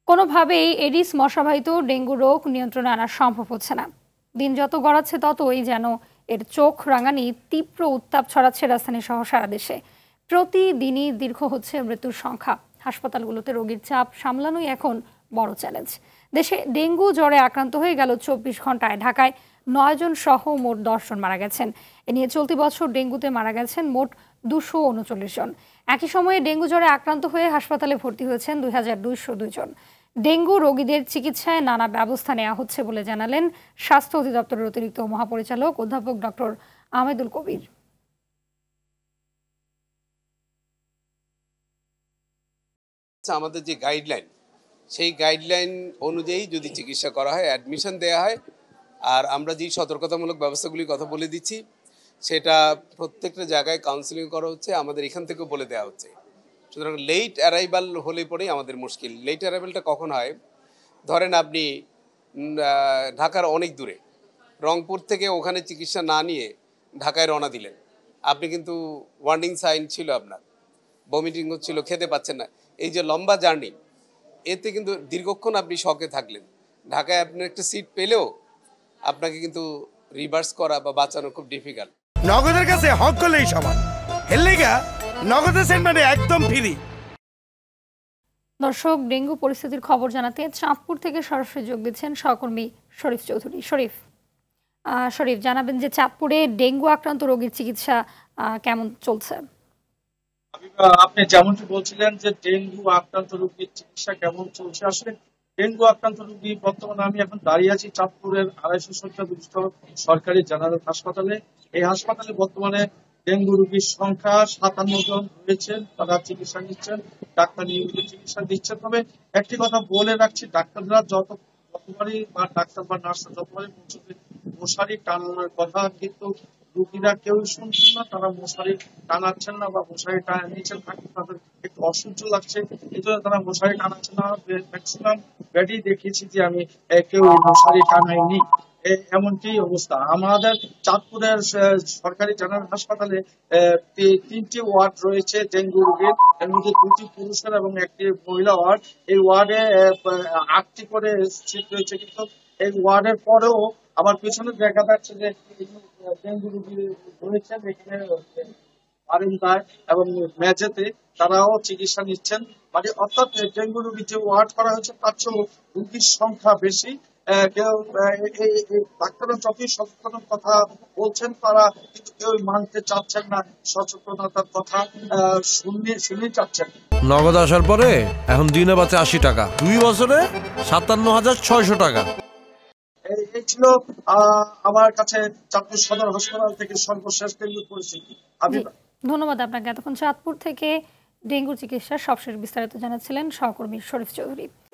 কোনোভাবেই এডিস মশাবাহিত ডেঙ্গু রোগ নিয়ন্ত্রণে আনা সম্ভব হচ্ছে না। দিন যত গড়াচ্ছে ততই যেন এর চোখ রাঙানি তীব্র উত্তাপ ছড়াচ্ছে রাজধানী সহ সারা দেশে। প্রতিদিনই দীর্ঘ হচ্ছে মৃত্যুর সংখ্যা। হাসপাতালগুলোতে রোগীর চাপ সামলানোই এখন বড় চ্যালেঞ্জ। দেশে ডেঙ্গু জ্বরে আক্রান্ত হয়ে গেল 24 ঘন্টায় ঢাকায় 9 জন সহ মোট 10 জন মারা গেছেন। এ নিয়ে চলতি বছর ডেঙ্গুতে মারা গেছেন মোট 239 জন। একই সময়ে ডেঙ্গু জ্বরে আক্রান্ত হয়ে হাসপাতালে ভর্তি হয়েছেন 2202 জন। ডেঙ্গু রোগীদের চিকিৎসায় নানা ব্যবস্থা নেওয়া হচ্ছে বলে জানালেন স্বাস্থ্য অধিদপ্তরের অতিরিক্ত মহাপরিচালক অধ্যাপক ডক্টর আহমেদুল কবির। আমাদের যে গাইডলাইন, সেই গাইডলাইন অনুযায়ী যদি চিকিৎসা করা হয়, অ্যাডমিশন দেওয়া হয়, আর আমরা যেই সতর্কতামূলক ব্যবস্থাগুলির কথা বলে দিচ্ছি সেটা প্রত্যেকটা জায়গায় কাউন্সিলিং করা হচ্ছে, আমাদের এখান থেকেও বলে দেওয়া হচ্ছে। সুতরাং লেট অ্যারাইভাল হলে পরেই আমাদের মুশকিল। লেট অ্যারাইভালটা কখন হয়? ধরেন আপনি ঢাকার অনেক দূরে, রংপুর থেকে ওখানে চিকিৎসা না নিয়ে ঢাকায় রওনা দিলেন, আপনি কিন্তু ওয়ার্নিং সাইন ছিল, আপনার বমিটিং হচ্ছিল, খেতে পাচ্ছেন না, এই যে লম্বা জার্নি, এতে কিন্তু দীর্ঘক্ষণ আপনি শকে থাকলেন। ঢাকায় আপনার একটা সিট পেলেও আপনাকে কিন্তু রিভার্স করা বা বাঁচানো খুব ডিফিকাল্ট। নগদের কাছে হক করলেই সমান, হেললেগা নগদের সেন্টারে একদম ফ্রি। দর্শক, ডেঙ্গু পরিস্থিতির খবর জানাতে চাঁদপুর থেকে সরাসরি যোগ দিচ্ছেন সহকর্মী শরীফ চৌধুরী। শরীফ, জানাবেন যে চাঁদপুরে ডেঙ্গু আক্রান্ত রোগীর চিকিৎসা কেমন চলছে? আপনি যেমনটি বলছিলেন যে ডেঙ্গু আক্রান্ত রোগীর চিকিৎসা কেমন চলছে, আসলে ডেঙ্গু আক্রান্ত রোগী বর্তমানে আমি এখন দাঁড়িয়ে আছি চাঁদপুরের 250 শয্যা বিশিষ্ট সরকারি জেনারেল হাসপাতালে। এই হাসপাতালে বর্তমানে ডেঙ্গু রোগীর সংখ্যা 57 জন রয়েছেন, তারা চিকিৎসা নিচ্ছেন, ডাক্তার নিয়মিত চিকিৎসা দিচ্ছেন। তবে একটি কথা বলে রাখছি, ডাক্তাররা যতবারই বা ডাক্তার বা নার্সরা যতবারই বলছে মশারি টানানোর কথা, কিন্তু রোগীরা কেউ শুনছেন না, তারা মশারি টানাচ্ছেন না বা মশারি নিচে থাকতে তাদের একটু অসহ্য লাগছে, এই জন্য তারা মশারি টানাচ্ছে না। ম্যাক্সিমাম বেডই দেখেছি যে আমি কেউ মশারি টানাইনি, এমনটি অবস্থা। আমাদের চাঁদপুরের সরকারি জেনারেল হাসপাতালে 3টি ওয়ার্ড রয়েছে ডেঙ্গু রোগীর, এর মধ্যে 2টি পুরুষের এবং 1টি মহিলা ওয়ার্ড। এই ওয়ার্ডে 8টি করে সিট রয়েছে, কিন্তু এই ওয়ার্ডের পরেও আবার পিছনে দেখা যাচ্ছে যে ডেঙ্গু রোগী রয়েছেন এখানে বারান্দায় এবং মেঝেতে, তারাও চিকিৎসা নিচ্ছেন। মানে অর্থাৎ ডেঙ্গু রোগী যে ওয়ার্ড করা হয়েছে তার চেয়েও রোগীর সংখ্যা বেশি। ডাক্তাররা যতই সচেতন কথা বলছেন, তারা কিন্তু কেউ মানতে চাচ্ছেন না, সচেতনতার কথা শুনতে চাচ্ছেন। নগদ আসার পরে এখন দিনে বাঁচে 80 টাকা, 2 বছরে 57,600 টাকা। এই ছিল আমার কাছে চাঁদপুর সদর হাসপাতাল থেকে সর্বশেষ ডেঙ্গুর পরিস্থিতি। ধন্যবাদ আপনাকে। এতক্ষণ চাঁদপুর থেকে ডেঙ্গুর চিকিৎসার সবশেষ বিস্তারিত জানাচ্ছিলেন সহকর্মী শরীফ চৌধুরী।